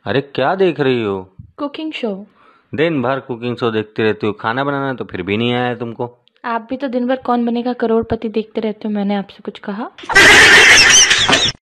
अरे क्या देख रही हो? Cooking show. दिन भर कुकिंग शो देखती रहती हो, खाना बनाना तो फिर भी नहीं आया तुमको। आप भी तो दिन भर कौन बनेगा करोड़पति देखते रहते हो, मैंने आपसे कुछ कहा?